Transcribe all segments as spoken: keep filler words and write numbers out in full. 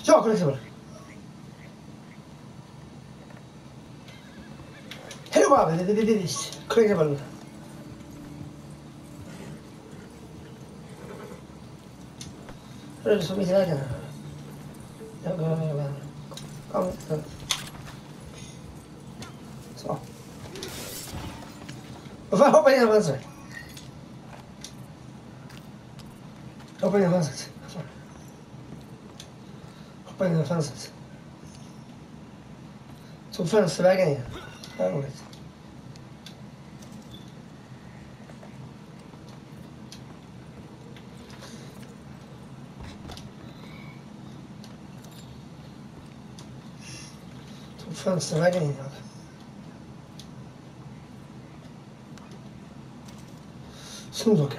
Ja, collectible. Hello, Bob. Collectible. Det är så mitt i vägen. Jag går över. Kom. Så. Varför hoppa in i fönstret? Hoppa in i fönstret. Hoppa in i fönstret. Tog fönstervägen igen. Det är roligt. Tog fönstervägen in. Snodåker.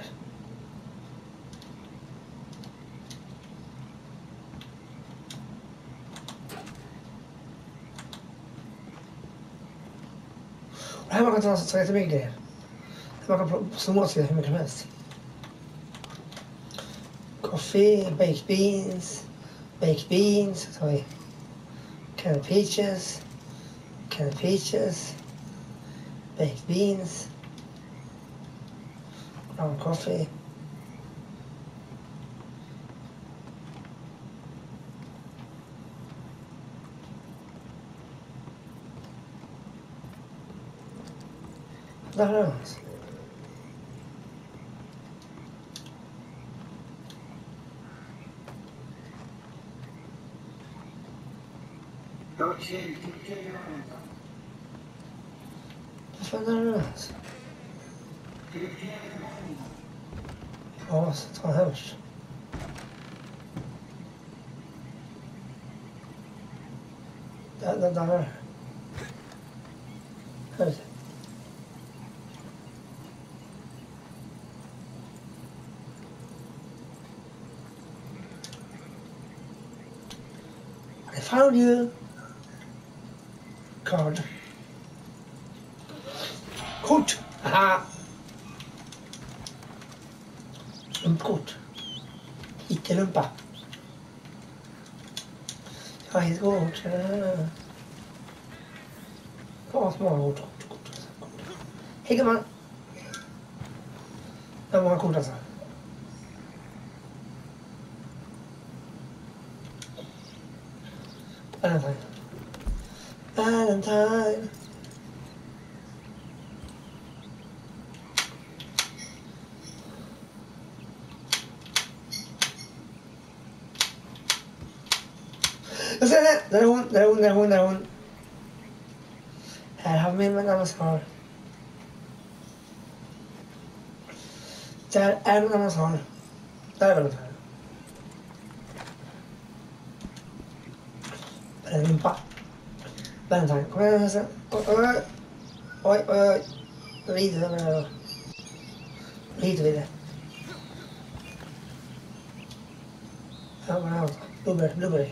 Här man kan ta så jättemycket grejer. Här man kan sno åt sig hur mycket som helst. Coffee, baked beans, baked beans, så har vi canned peaches, canned peaches, baked beans, brown coffee. Där är det. Vad fan är det? Ja, så ta en hörs. Där, där, där. Här. I found you. Card. Kort. Aha. Lumpkort. Hittelumpa. Ja, helt kort. Ja, små kort. Hej gumman. Det var många kort alltså. Valentine. Valentine. Jag ser det! Där är hon, där är hon, där är hon, där är hon. Här har vi min annan svar. Där är min annan svar. Där är Valentine. Valentine. Valentine, kom igen hästen. Oj, oj, oj, oj, oj. Rider över det här då. Rider vi det. Ja, vad är det? Blubber, blueberry.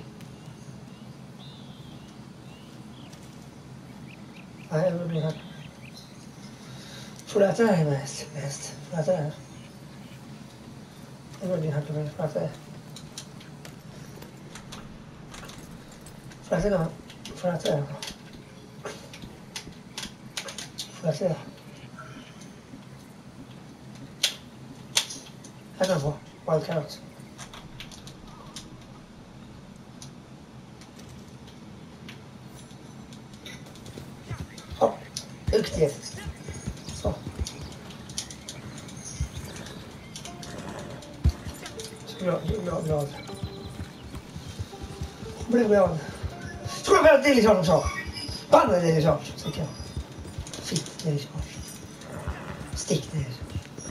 Nej, jag vill bli här. Får du äta det här med häst? Med häst? Får du äta det här? Jag vill bli här på mig. Får du äta det? Får du äta det? Får du äta det? Får jag se? Här kan du få. Wild carrot. Ja, duktigt. Så. Så glad, glad, glad. Blev glad. Tror jag väl att det är liksom de sa. Banna det är liksom. Så kan jag. Fitt, det är liksom. Stick, det är liksom.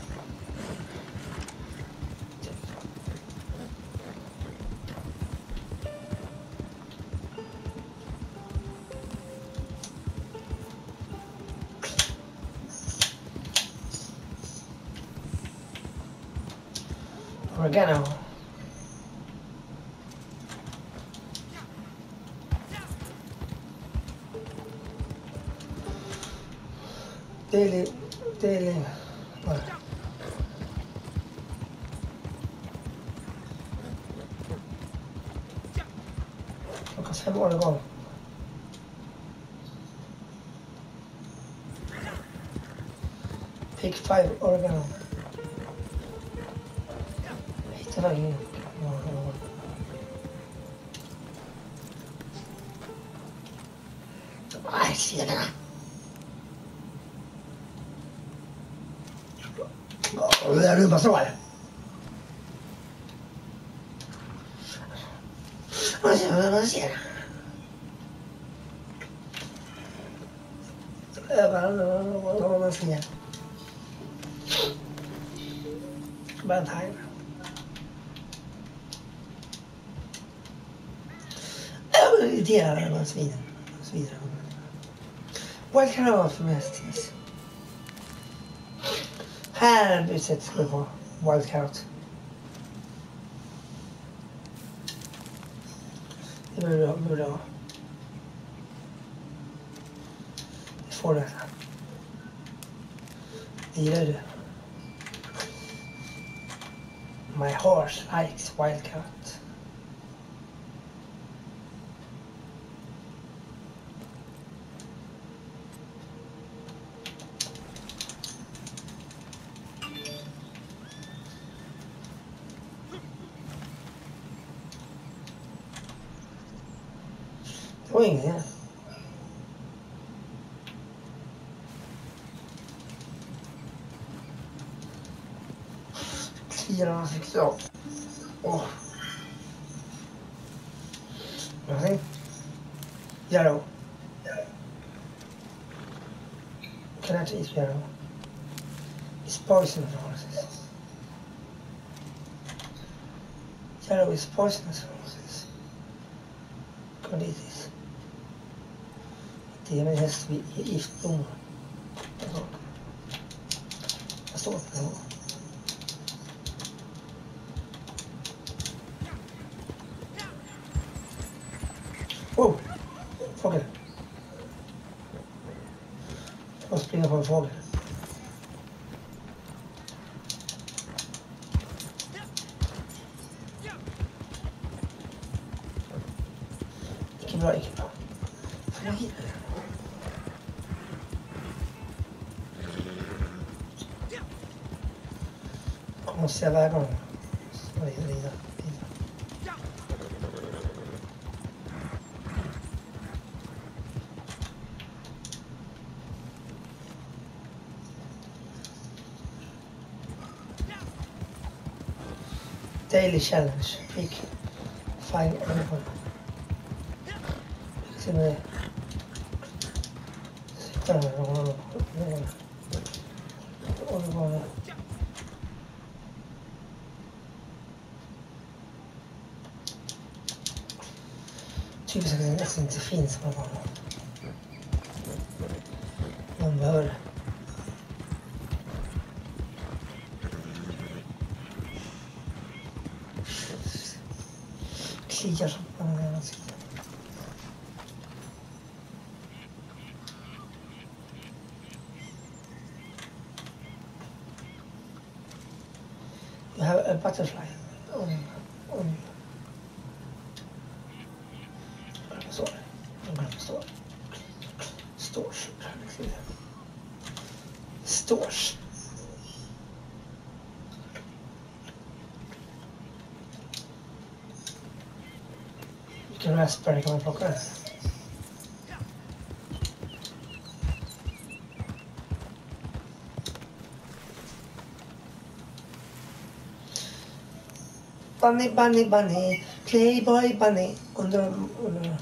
Oregano. Daily, daily. What? Klockan fem Oregon. Pick five Oregon. Hittar vägen. Aj, tjena. Ja, det är rubba så här. Vad ser jag? Vad ser jag? Vad man ser. Bara en time. Jag blir irriterad när man svider. Svider. Vad kan det vara för mest? Här utsätts vi på wildcard. Det borde jag, borde jag. Det får det. Det gillar du. My horse likes wildcard. Det var ingen här. Kliar fick jag. Åh. Någonting. Yarrow. Can I eat yarrow? It's poison for horses. Yarrow is poisonous for horses. Kan det is. Det är en häst vid giftblom. Jag står på det. Oh! Fågel. Jag springer på en fågel. Icke bra, icke bra. Får jag hitta det? Jag måste se iväg honom. Så rida, rida. Daily challenge. Pick five Oregon. Se med. Sitta här och hålla på. Oregon. Typiskt att det nästan inte finns Oregon. Man behöver. Kliar som på den här ansikten. You have a butterfly on, on. Vad står det? Vad står det? Stors. Stors. Vilken raspberry kan man plocka det? Bunny, bunny, bunny, playboy, bunny. Under, under.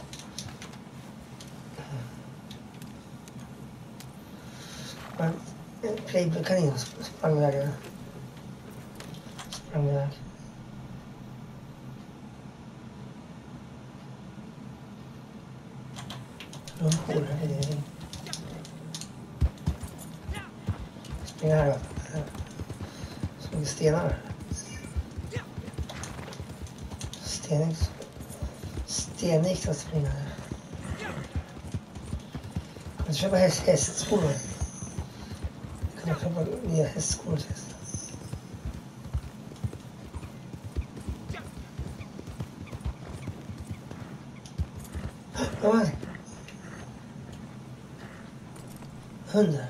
Men en playboy kanin sprang iväg. Sprang iväg. Rumpor, det är det. Springer här upp. Springer stenar. Stenigt. Stenigt att springa här. Jag kan köpa häst, hästskor. Jag kan köpa nya hästskor. Vad var det? Hundar.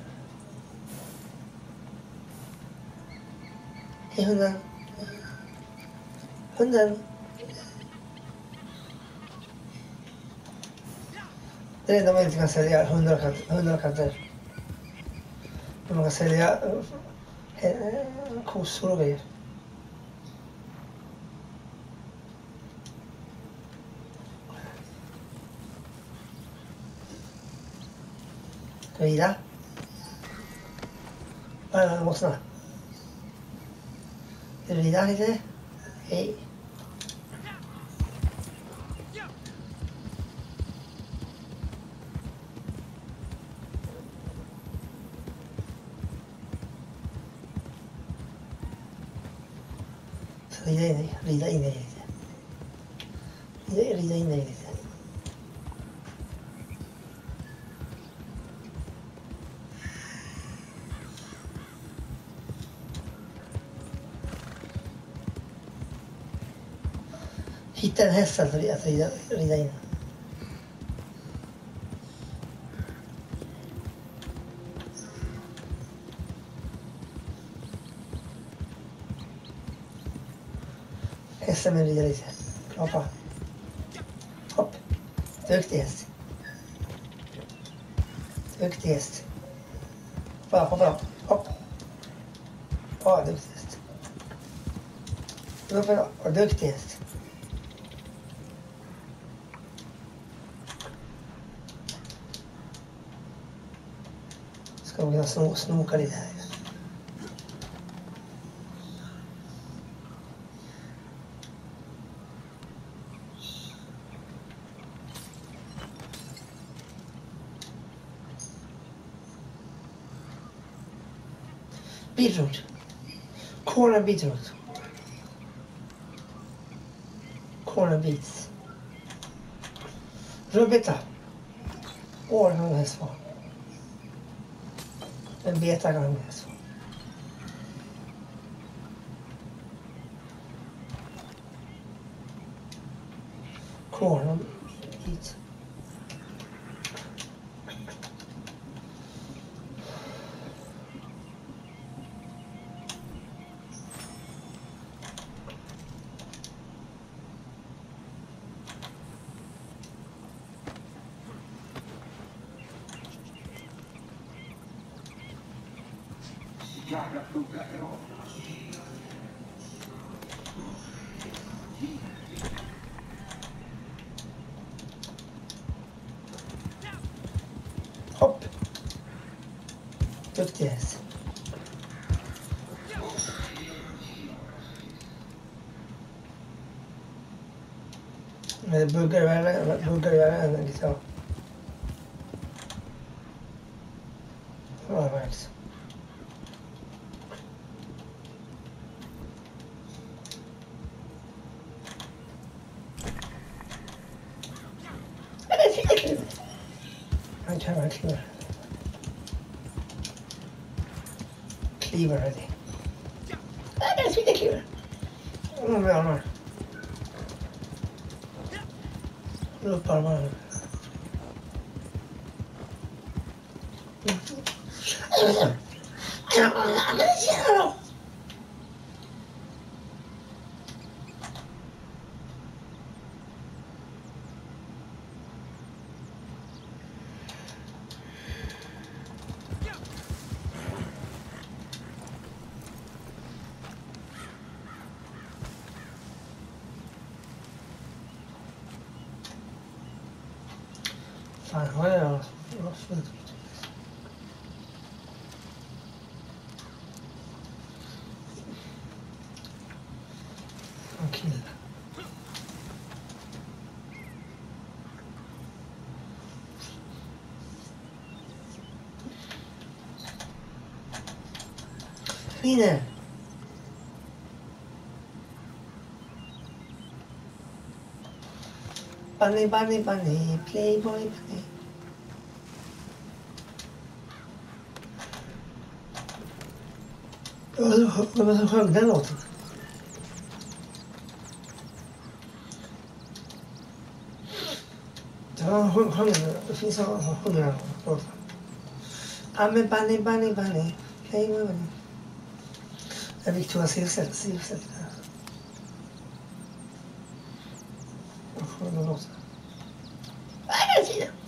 Hej hunden. Hunden. Det är det enda man inte kan sälja, hundar och katter. Hundar och katter. Men man kan sälja äh, kossor och grejer. Ska vi rida? Var är måsarna? Vill du rida lite? Hej. Så rida in dig, rida in dig lite. Rida, rida in dig lite. Hitta en häst att rida, rida, rida in. Hästen vill rida lite. Hoppa. Hopp. Duktig häst. Duktig häst. Hoppa, hoppa. Hopp. Ja, duktig häst. Hoppa, och duktig häst. Ska vi kunna sno, snoka lite här. Beetroot. Corn and beetroot. Corn and beets. Rödbeta. Åh, det kan en häst vara. En beta kan en häst vara. Corn and beets. Jävla fuggar jag. Hopp. Duktig häst. Men det buggar värre, buggar värre än lite. Ja, det märks. Han kan verkligen kliver här det. Ja, det är fina kliver. Mm, med armar. Håll upp armarna nu. Fan, har jag jag fullt. En kille. Fine. Bunny, bunny, bunny, playboy, bunny. Vem som sjöng den låten? Ja, sjung, sjung den. Det finns en hundra låtar. I'm a bunny, bunny, bunny. Hey, bunny. Det är Victoria Silvstedt. Jag sjunger den låten. Nej, det är tiden.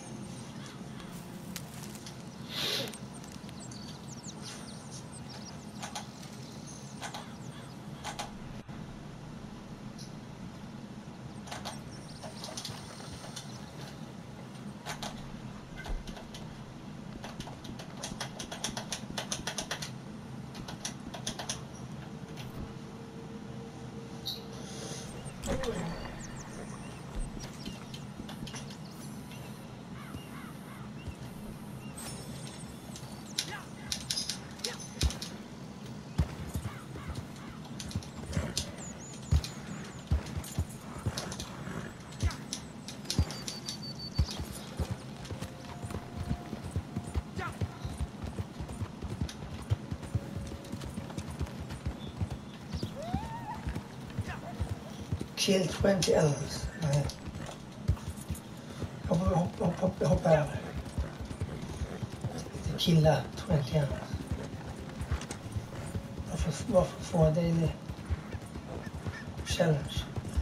Kill twenty others. Nej. Hoppa, hoppa, hoppa, hoppa över. Killa twenty others. Varför, varför får jag daily challenge?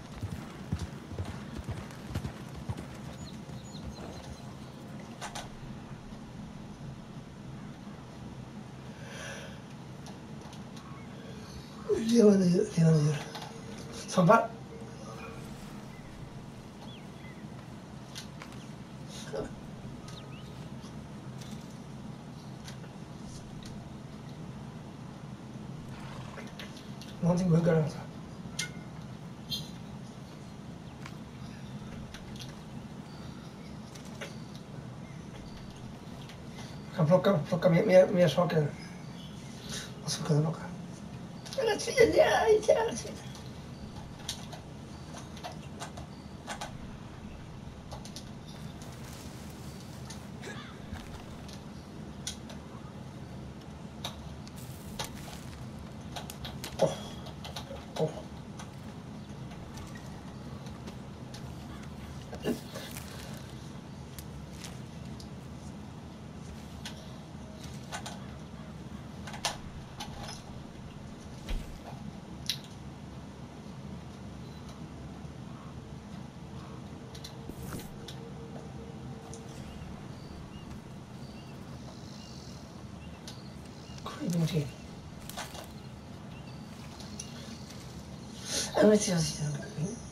Levande djur, levande djur. Svampar. Någonting buggar alltså. Jag kan plocka, plocka mer, mer, mer saker. Vad ska jag kunna plocka? Hela tiden, ja, inte hela tiden. Åh. Åh. Ingenting. Jag vet inte vad jag ska göra.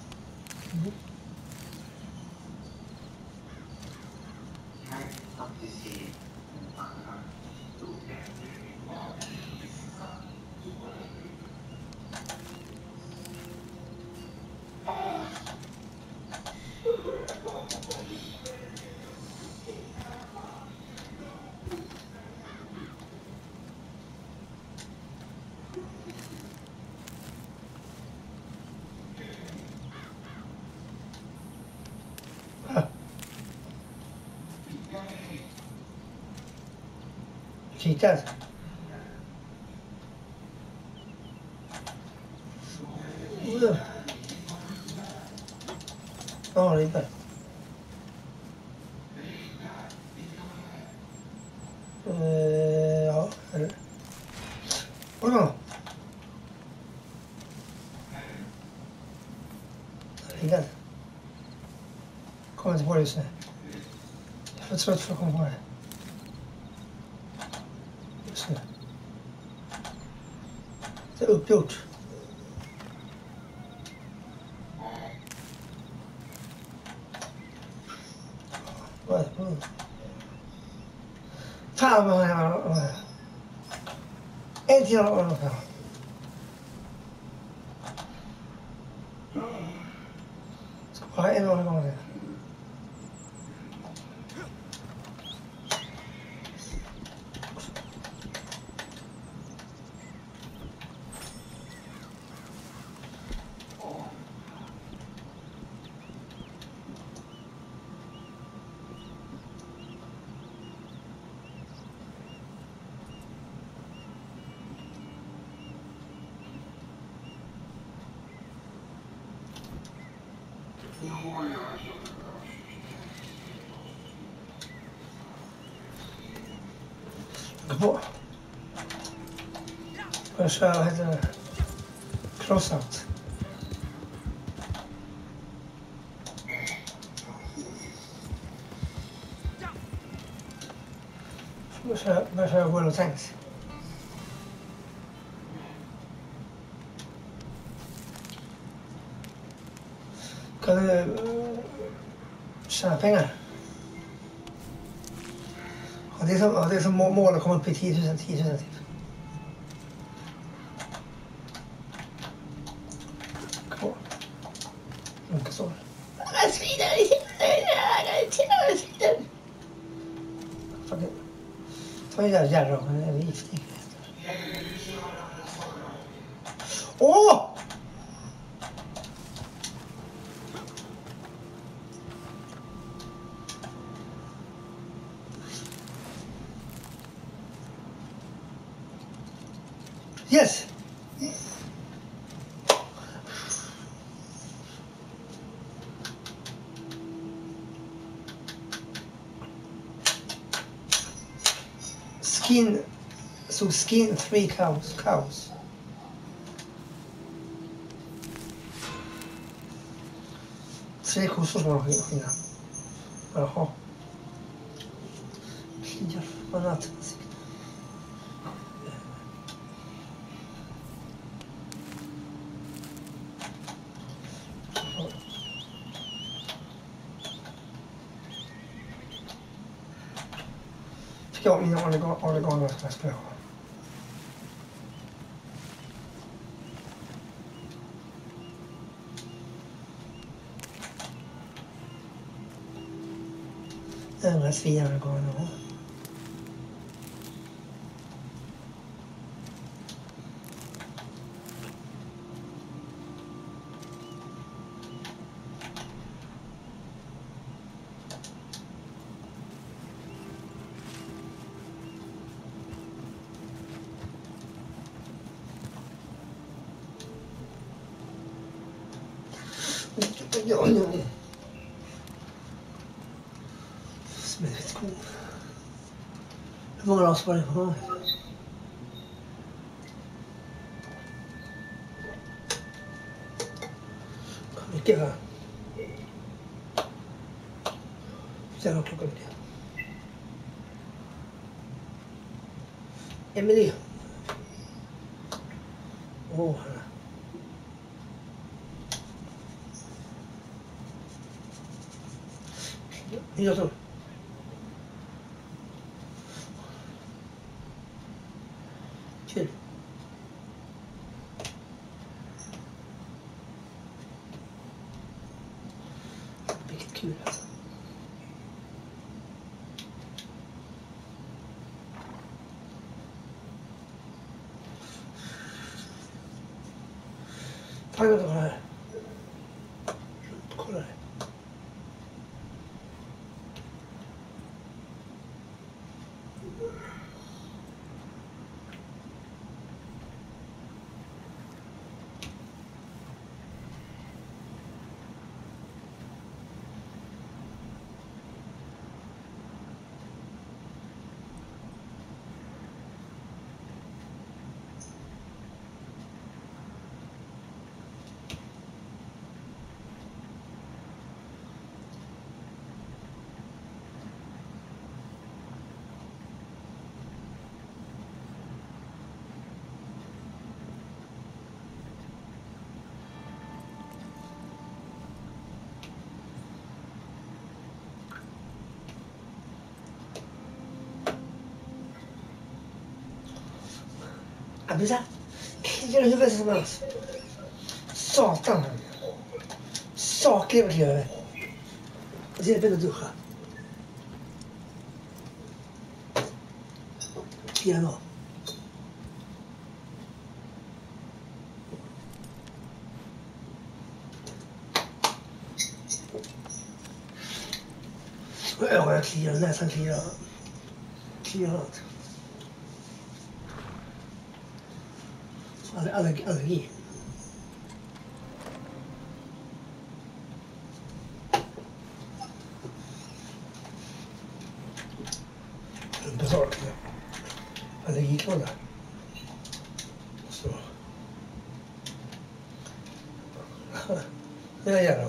Kitas. Udah. Oh, lipat. Eh, ja. Oh. Lipat. Kommer inte på det just nu. Jag är för trött för att komma på det. Just nu. Det är uppgjort. Fan vad jag... En till och... Ska bara en och en gång. Gå på. Jag kör, vad heter det? Crossout. Jag kör, jag kör World of Tanks. Kan du uh, tjäna pengar? Och det är som, och det är som mål att komma upp i tio tusen, tio tusen till. Kvar. Inte så. Jag svider i tiden. Fucking. Ta en där jävla, men det är giftig. Åh! Yes! Skin, so skin three cows, cows. Tre kossor som man har skinna. Jaha. Kliar förbannat. Fick jag mina organer som jag skulle ha. Den här svinan organer. Ja, ja. Smädigt god. Hur många ras var det på mig? Mycket va? Sen har klockan mycket. Emily. Åh, oh, här. Jag tror. Kul. Vilket kul alltså. Tack för det här. Kolla det. Jag blir såhär, kliar i huvudet som helst. Satan. Sakliga kliar i huvudet. Och så är det bättre att duscha. Kliar då. Ögonen kliar, näsan kliar. Kliar allt. Allergi. allergi. Rumpesark. allergiklåda. Så. Det är gärna.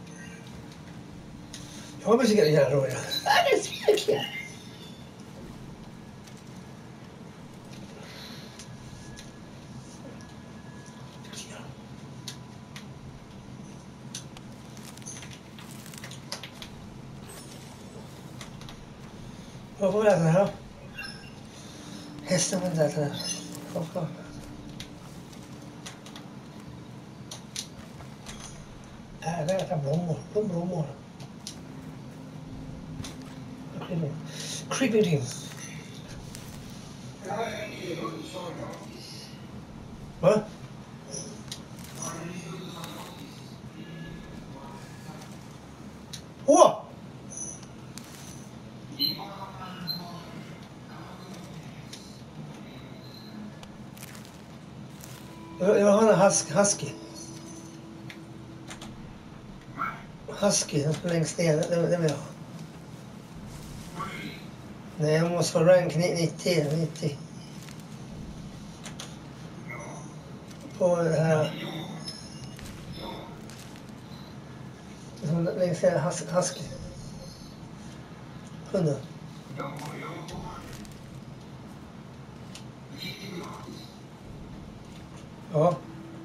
Jag har mycket gärna då. Ja, det är svinkul. Vad får vi äta här då? Hästen får inte äta det. Varför? Äh, det äter blommor. Blommor. Creeping. Creeping team. Va? Åh! Jag, jag har en husky. Husky. Husky, den står längst ner. Det, det vill jag ha. Nej, jag måste ha rank nittio. nittio. På det här. Som längst ner hus, husky. Hunden. Ja.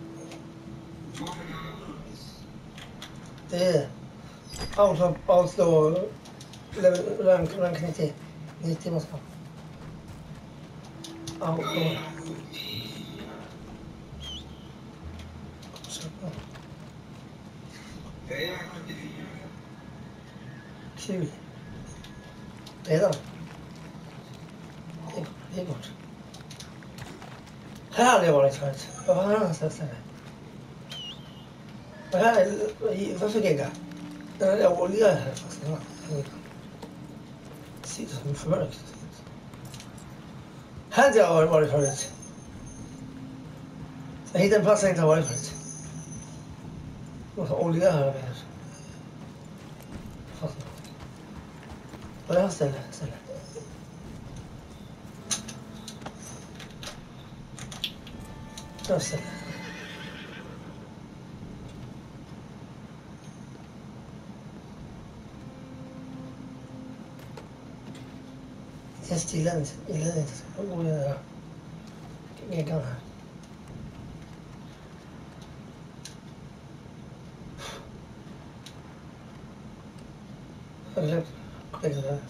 Det är out of outlaw rank, rank nittio. nittio måste man. Outlaw. Kul. Redan. Det, det är gott. Här hade jag varit förut. Vad var det någonstans där? Vad här är... Varför gegga? Den hade jag olja här fast den var... Det ser ut som för mörkt. Här hade jag varit förut. Jag hittade en plats jag inte har varit förut. Jag måste ha olja här med. Fast... Vad är det här stället? stället? Det här stället. Jag gillar inte, gillar inte. Vad går jag göra? Geggan här. Eller, geggan där.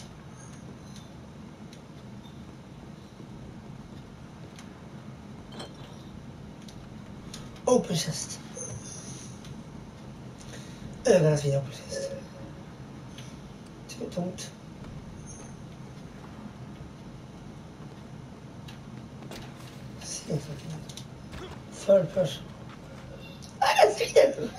Open chest. Ögonen fina open chest. Det är tomt. Third person. I can see it!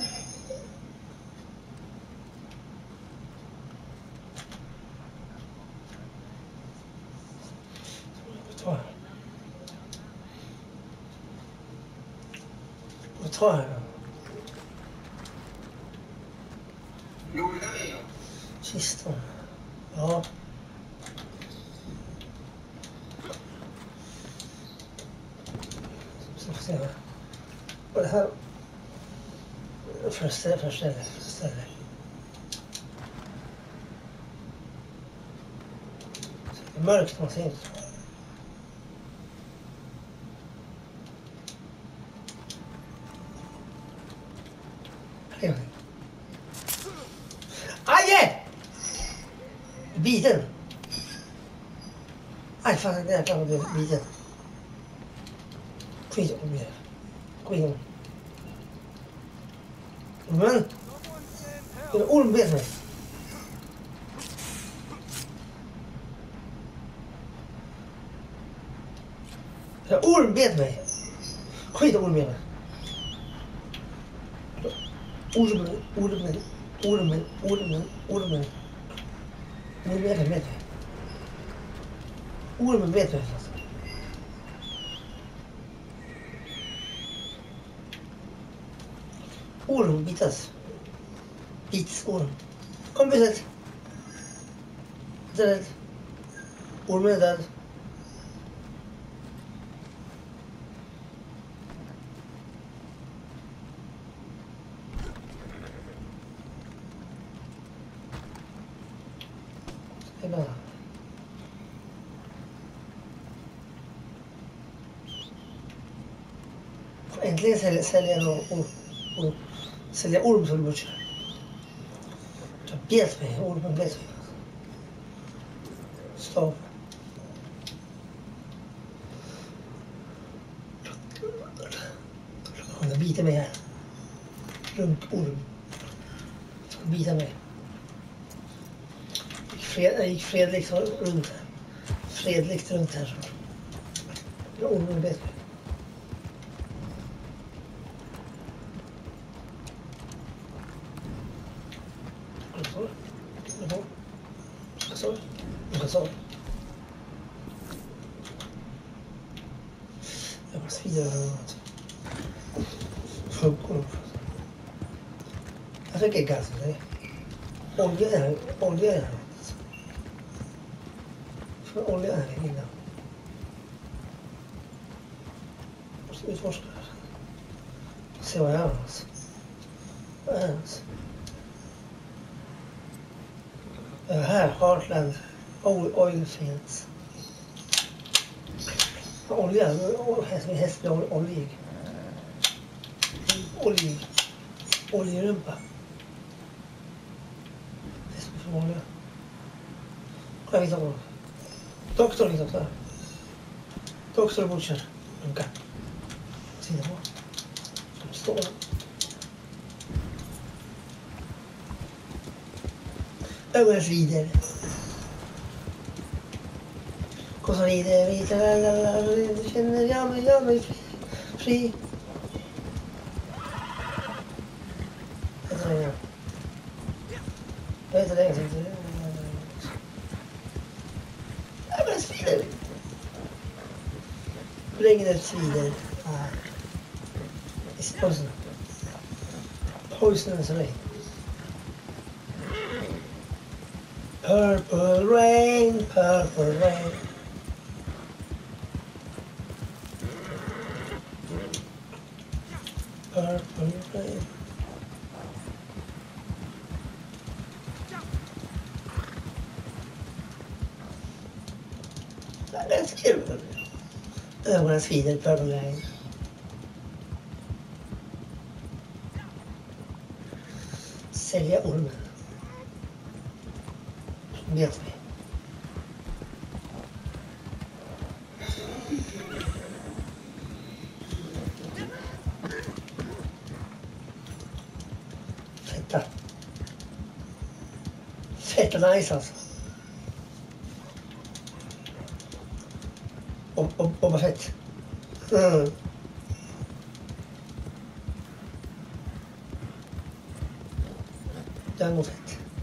Ta här. Ta här. Kistan. Ja. Så får se här. Och det här... Första, första ställe, första ställe. Det är mörkt, man ser inte. Aj! Biten! Aj, fan, det är klart att det är biten. Skit om det. Skit om. Men! Det är orm bet mig. Det är orm bet mig. Skit om orm bet mig. Ormen, ormen, ormen, ormen, ormen. Ormen vet mig. Ormen vet mig. Orm bitas. Bits orm. Kom bitet. Död. Ormen är död. Det är bara. Äntligen säljer, säljer jag någon or, or, säljer orm som butcher. Jag bet mig, ormen bet mig. Stav. Han biter mig här. Runkorm. Han biter mig. Fred, jag gick fredligt runt här. Fredligt runt här. Ormen bet mig. Så. Så. Jag måste vidare något. Funkar. Jag fick gas i det. Olja är olja är. För olja är innan. Måste utforska. Se vad jag har. Vad är det? Uh, här, Heartland Oil Fields. Olja, häst med olja. Olja. Oljerumpa. Häst med olja. Jag vet inte. Doktor, doktor. Doktor Butcher. Runka. Sida på. Som står. Ögonen rider. Kossan rider, rider, känner jag mig, jag mig fri. fri. Jag vet inte. Jag vet inte. Jag vet inte. Ögonen svider. Regnet svider. It's poison. Poisonous rain. Purple rain, purple rain. Purple rain. That's kul. Ögonen svider, purple rain. Sälja ormen. Vet vi. Fetta. Fetta nice alltså. Och, och, och vad fett. Mm. Den var fett.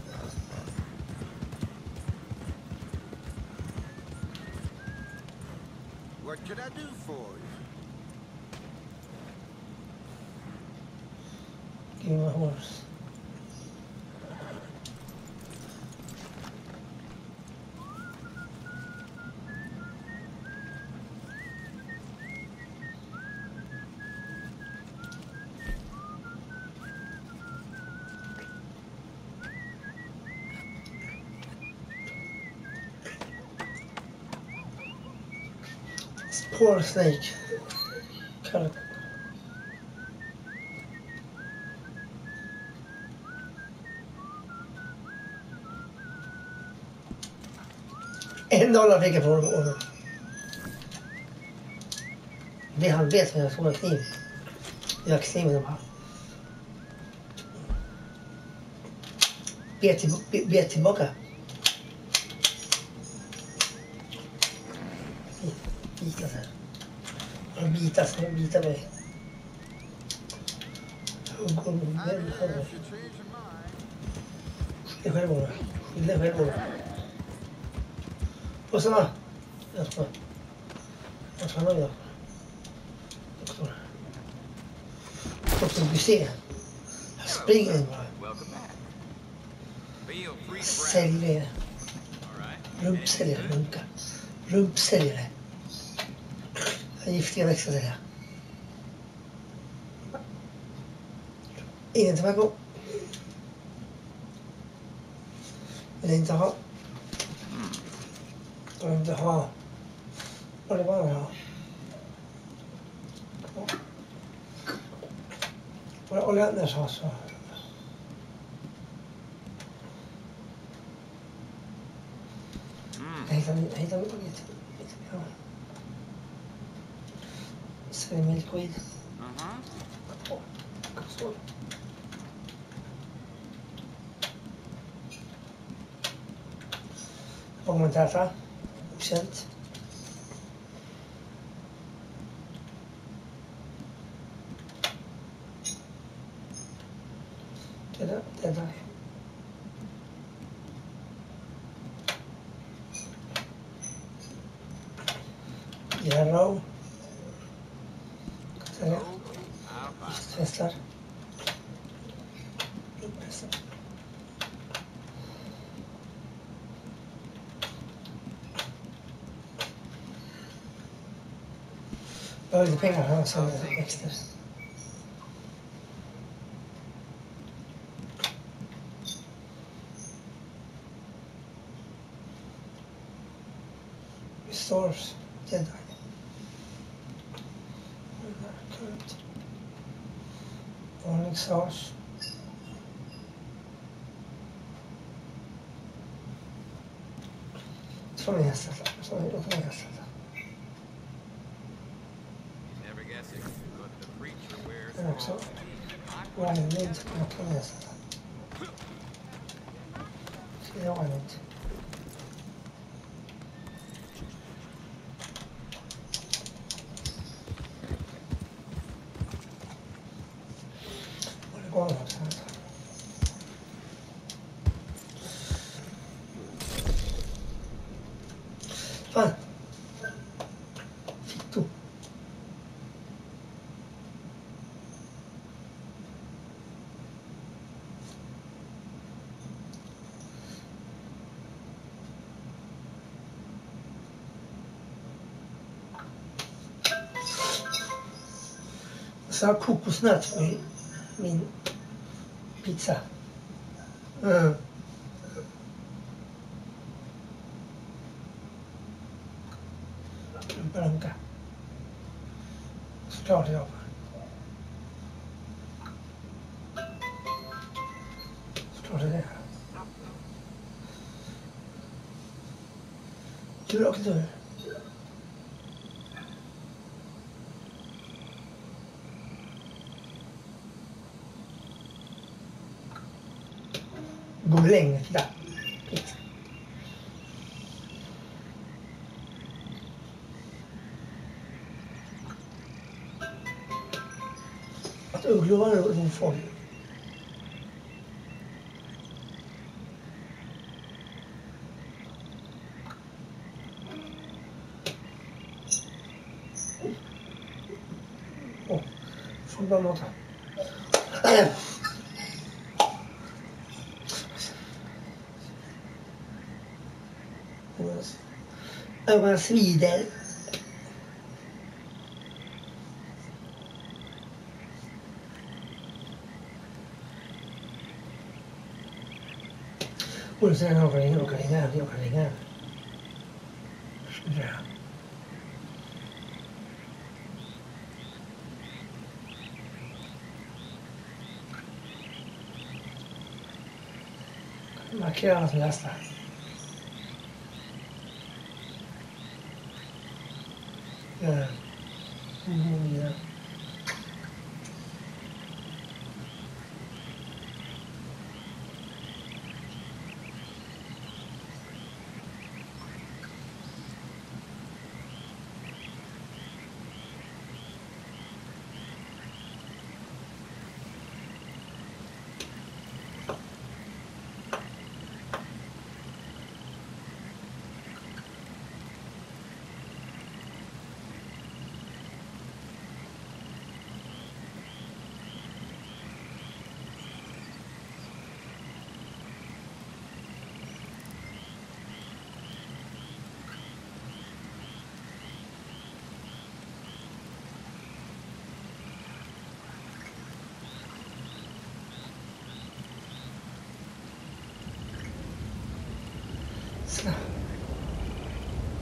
What can I do for you? Give me a horse. Poor snake. Carrot. En dollar fick jag på honom. Det han vet när jag får en kniv. Jag har kniven bara. Be, till, be, be tillbaka. Bitas här. Han bitas, han bitar mig. Hugg om den här. Skilja själv bara. Skilja själv bara. Och sådana. Jag tror. Jag tror han har. Doktor. Doktor Busé. Jag springer in bara. Säljare. Rumpsäljare. Runka. Rumpsäljare. Giftiga växter säger jag. Ingen tobacco. Vill inte ha. ska inte ha. Vad det var ha. Vad Olle Anders har så. Jag hittar min, jag hittar min lite. Ja. Så är det milkweed. Åh, så. Vad man äta? Okänt. Det där, det där. Yellow. Säga. Testar. Jag har lite pengar här som växter. Restores Jedi. Varningssars. Så är det hästat. Så är det hästat. Den också. Wildwood kan jag ta nästa. Så det var inte. Och det går också. Fan. Fitto. Så jag har kokosnöt på min pizza. Mm. Blanka. Såklart jag. Såklart det. Tur och tur. Gå länge till där. Att ugglor var en fågel. Åh, får bara låta. Ögonen svider. Och sen har jag ringa och ringa, jag kan ringa. Markera som nästa. Ja. Mm, ja. Så.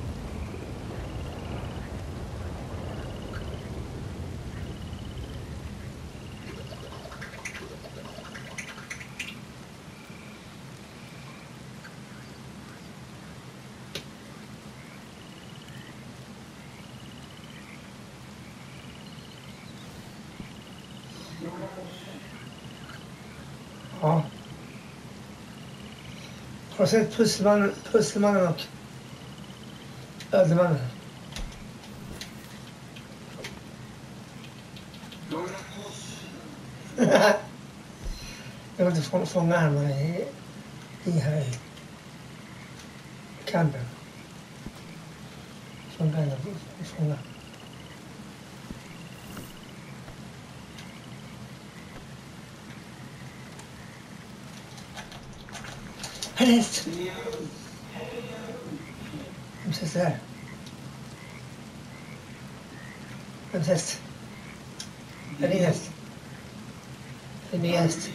Har du sett Pusselmannen, Pusselmannen och Ödlemannen? Jag vill inte få, fånga armarna i, i här i kampen. Fånga henne, fånga. Här är häst! Vem ses det här? Vems häst? Är det din häst? Det är min häst.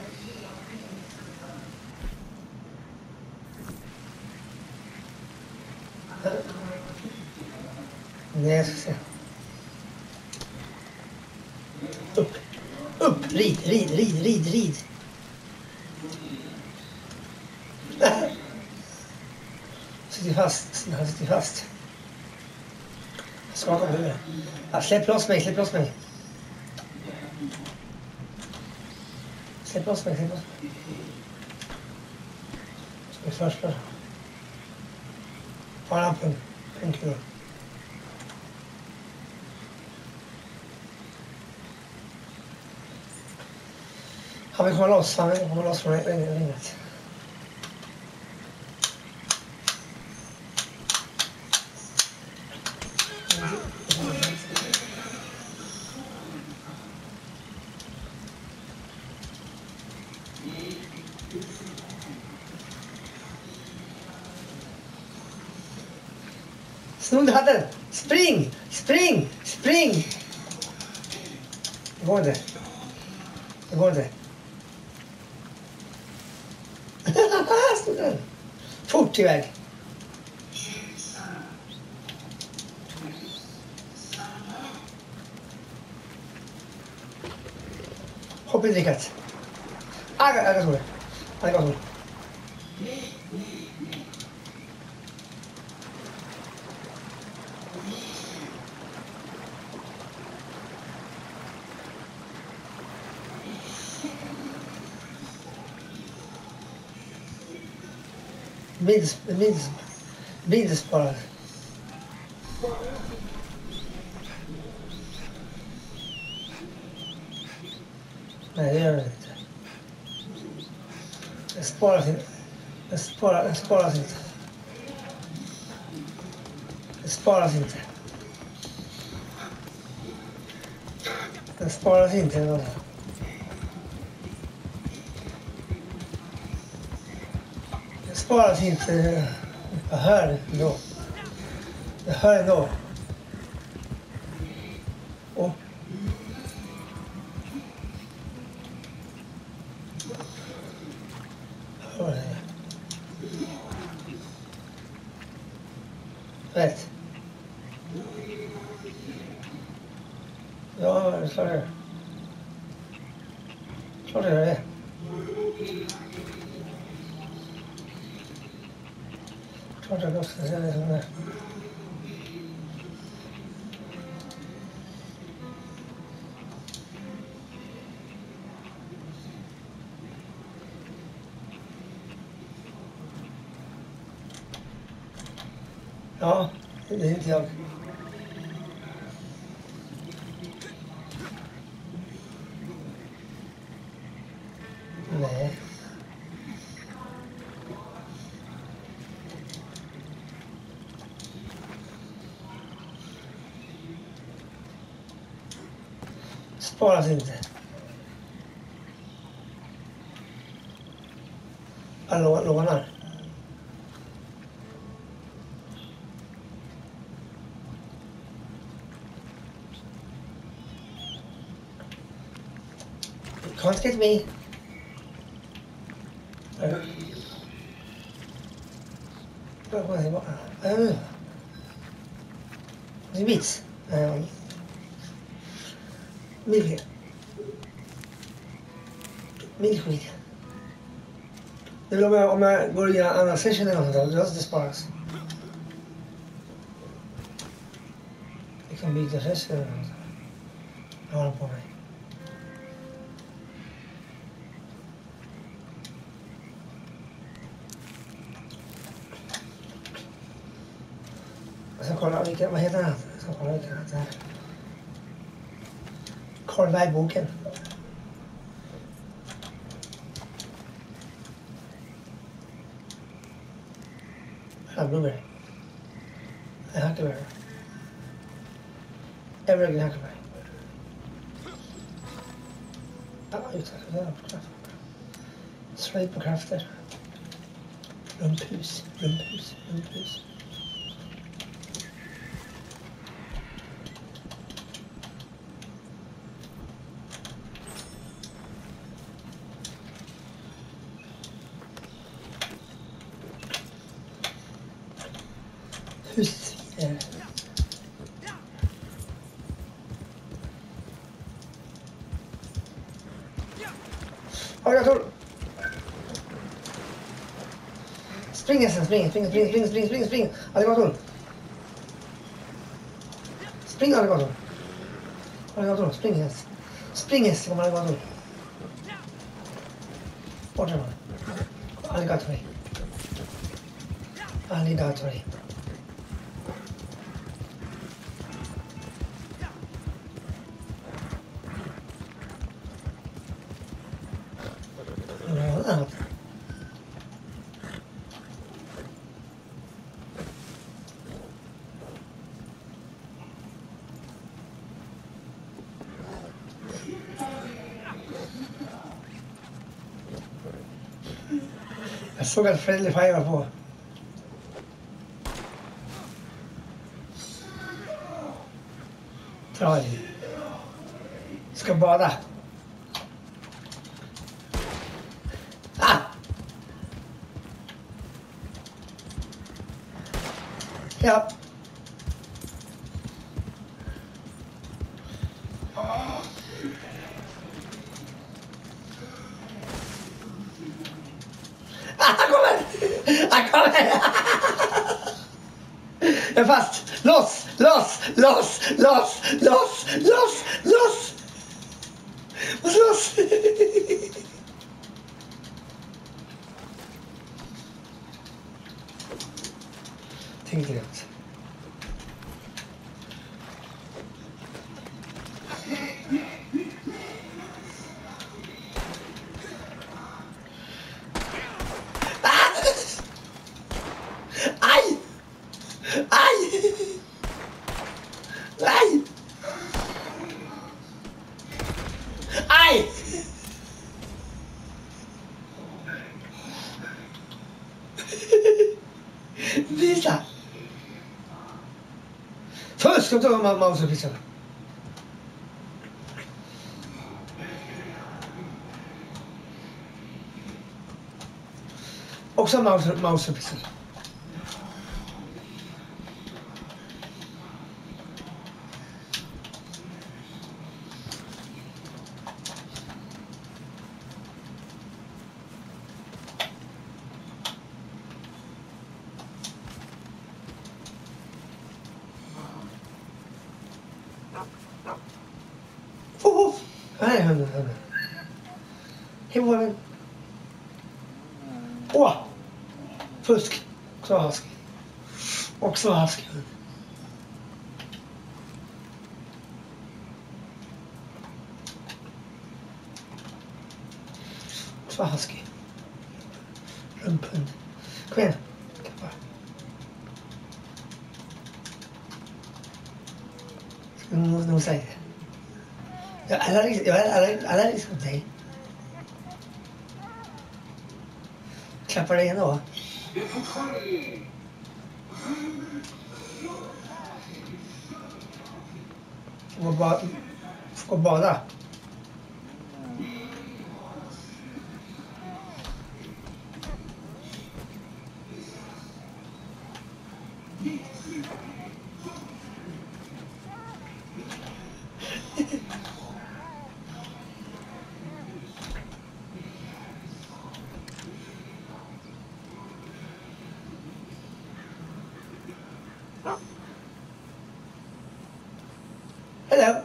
Nej, jag ska se. Upp, upp, rid, rid, rid, rid, rid. Sitter fast, han sitter fast. Skakar på huvudet. Ja, släpp loss mig, släpp loss mig. Släpp loss mig, släpp loss mig. Ska vi först då? Har han på en, en kul. Han vill komma loss, han vill komma loss från ringet. Snodde hatten! Spring! Spring! Spring! Det går inte. Det går inte. Snodde den. Fort iväg. Hopp i drickat. Aga, aga, så det. Aga, så det. Minns, minns, minns bara. Nej, det gör det inte. Det sparas inte. Det sparas, det sparas inte. Det sparas inte. Det sparas inte. Det sparas inte. Jag hör ändå. Jag hör ändå. Och jag hör det. Rätt. Ja, det är klart det. Klart det är det. Klart jag också ska säga det som det är. Ja, det är inte jag. Nej. Sparas inte. Jag lånar. Can't get me. Uh, what was it? Oh. The bits. Um, milk. Milkweed. Det vill om jag, om jag går och gör en annan session eller något, då måste det sparas. Jag kan byta session eller något. Jag har den på mig. Jag ska kolla vilka, vad heter den? Jag ska kolla vilka det här. Karlberg-boken. Här, Blueberry. Huckleberry. Evergreen Huckleberry. Ja, utsatt. Slöjd på krafter. Rumphus, rumphus, rumphus. Husviner. Alligator! Spring hästen, spring, spring, spring, spring, spring, spring, spring! Alligator! Spring alligator! Alligator, spring häst! Spring häst, kom alligator! Bort är man! Alligator! Alligator! Ja, jag såg att Friendly Fire var på. Traj. Ska bada. Ah! Ja. Han kommer! Han kommer! Jag är fast! Loss! Loss! Loss! Loss! Loss! Loss! Loss! Loss! Tänkte jag också. Aj! Aj! Aj! Aj! Visa! Först ska jag ta mouse och pizza. Också mouse, mouse och pizza. Oh, här är hunden, hunden. Hej på den. Åh! Fusk. Så hask. Också hask. Så hask. Rumphund. Kom igen. Kappa. Ska nog nog säga det. Jag är allergisk, jag är allergisk, allergisk mot dig. Klappar dig igen då? Får ba får bada. Hello.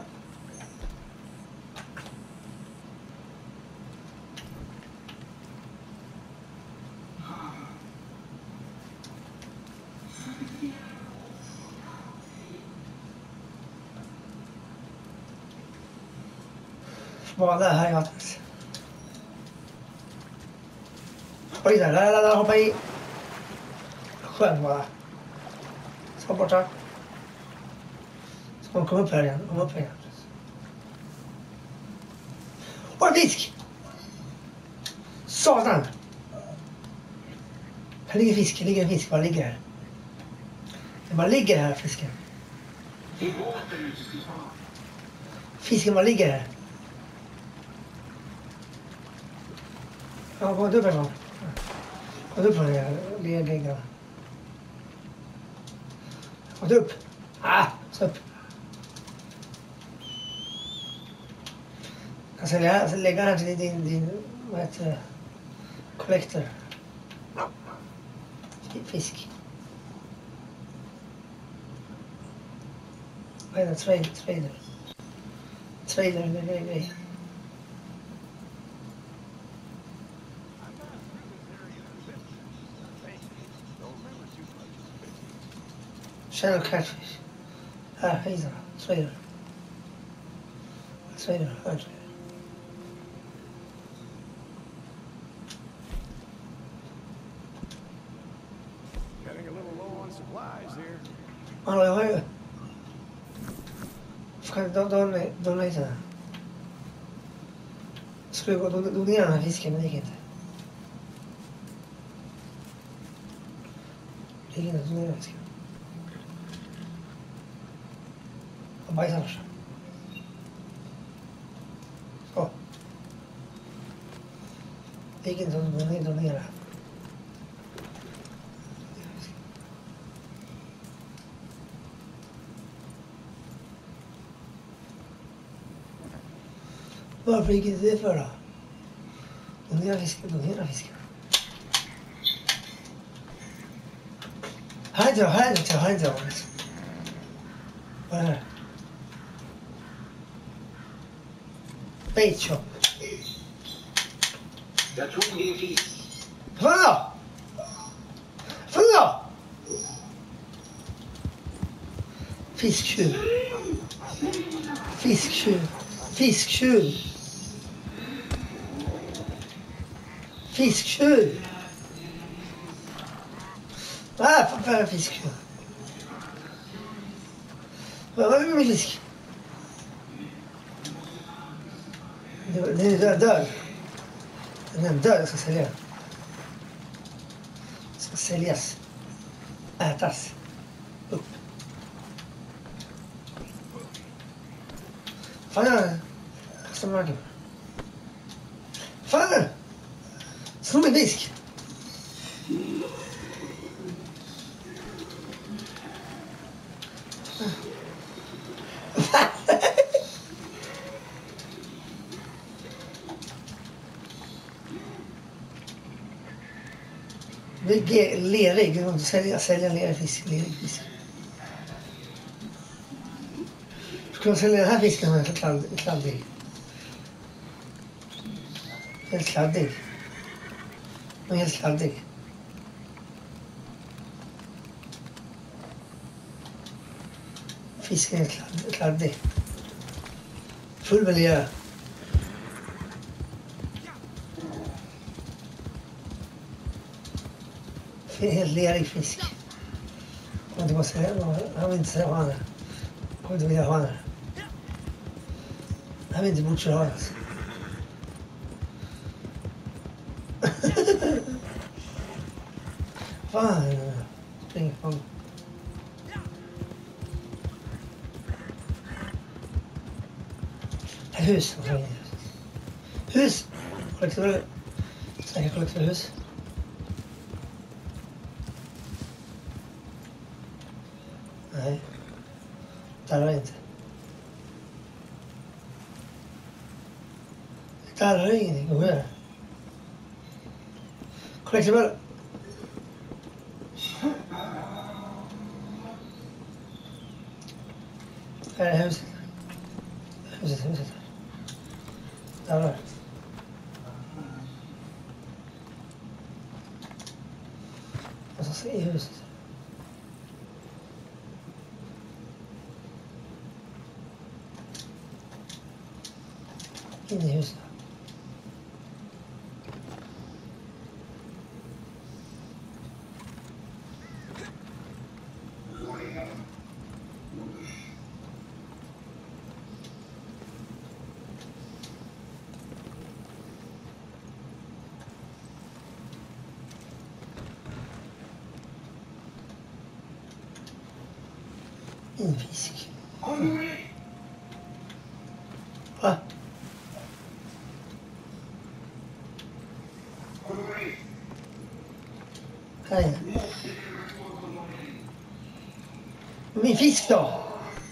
Var där här i vattnet. Hoppa i där, där, där, där, hoppa i. Skön bara. Så borta. Så hon kom upp här igen, kom upp här igen. Åh, en fisk! Satan! Här ligger fisk, här ligger en fisk, bara ligger här. Den bara ligger här, fisken. Fisken bara ligger här. Ja, kom upp härifrån. Kom upp från det, ligga. Kom upp. Ah, så upp. Jag ska lägga, jag ska lägga här till din, din, vad heter det, collector. Fisk. Vad heter det? Trader. Trader. Trader, det är grej. Shadow catfish. Här, hej då. Trader. Trader, här trader. Getting a little low on supplies here. Hallå, jag har ju... Ska jag donata den? Skulle jag gå och donera den här fisken, men det gick inte. Det gick inte att donera fisken. Jag bajsar först. Så. Det gick inte att donera. Varför gick inte det för då? Donera fisken, donera fisken. Här är inte jag, här är inte jag, här är inte jag. Vad är det här? Bait shop. Jag tror det är fisk. Fan då! Fan då! Fisktjuv. Fisktjuv. Fisktjuv. Fisktjuv. Vad är det för fisktjuv? Vad är det med fisk? Den är död, död. Den är död, jag ska sälja den. Ska säljas. Ätas. Upp. Fan är det? Kasta marken. Fan är det? Slå med disk. Det är lerig, jag måste sälja, sälja lerig fisk, lerig fisk. Ska jag sälja den här fisken med kladd, kladdig? Helt kladdig. Den är helt kladdig. Fisken är helt kladdig. Full miljö. Helt lerig fisk. Jag inte måste säga, han vill inte säga vad han är. Jag kommer inte vilja ha han är. Han vill inte butcher ha det. Fan, springer fan. Ett hus. Hus! Kollektor. Säkert kollektorhus. Nej, där är inte. Där är ingenting. Vad är det? Collectible. Här är huset. Huset, huset. Där var det. Jag ska se huset. In i huset. En fisk. Va? Här inne. Min fisk då?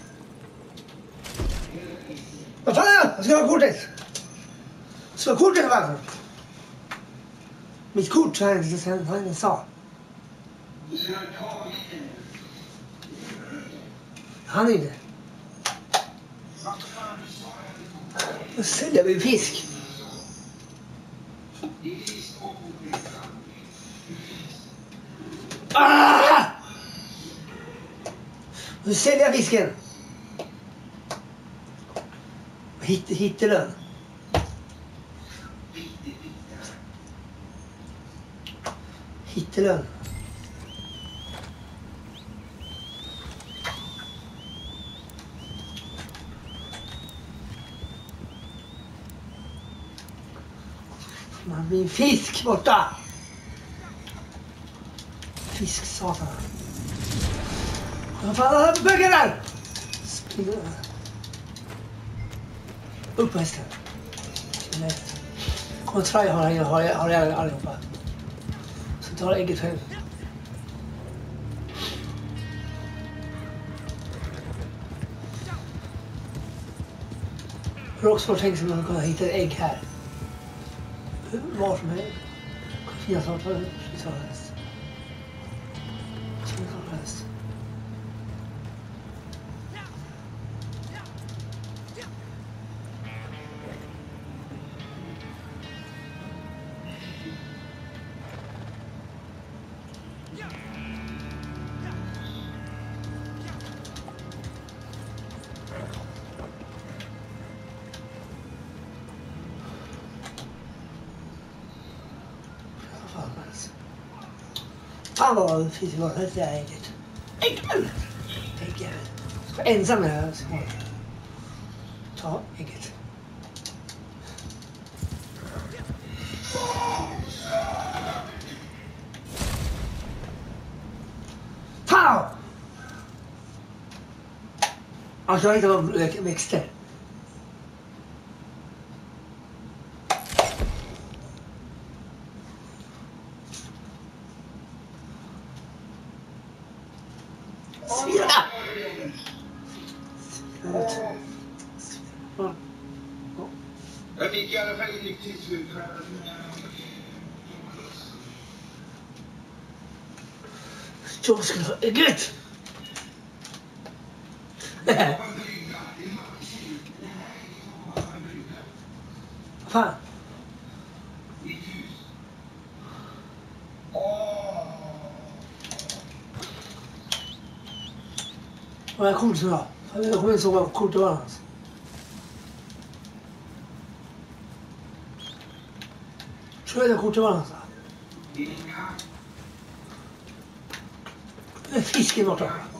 Vad fan är det? Jag ska ha kortet. Ska ha kortet varför? Mitt kort har jag inte sen har jag inte sa. Han är inte. Då säljer vi fisk. Ah! Nu säljer jag fisken. Hitt, hittelön. Hittelön. Man blir fisk borta. Fisk, satan. Vad fan har du på bögen där? Springer. Upp på hästen. Kom och try har jag har jag har jag allihopa. Så tar ägget hem. Roxford tänker sig att man kan hitta ett ägg här. Var som helst. Jag tar på det. Jag tar det. Jag tar det. Fan vad det finns vad det är ägget. Äggen! Äggen. Så ensam är jag. Ta ägget. Fan! Alltså jag hittar vad växter. Svira! Jag fick i alla fall en riktigt slut. Jag ska ha ägget! Vad fan? Vad är kortet då? Jag kommer inte ihåg vad kortet var hans. Tror jag det kortet var hans. Fisken borta.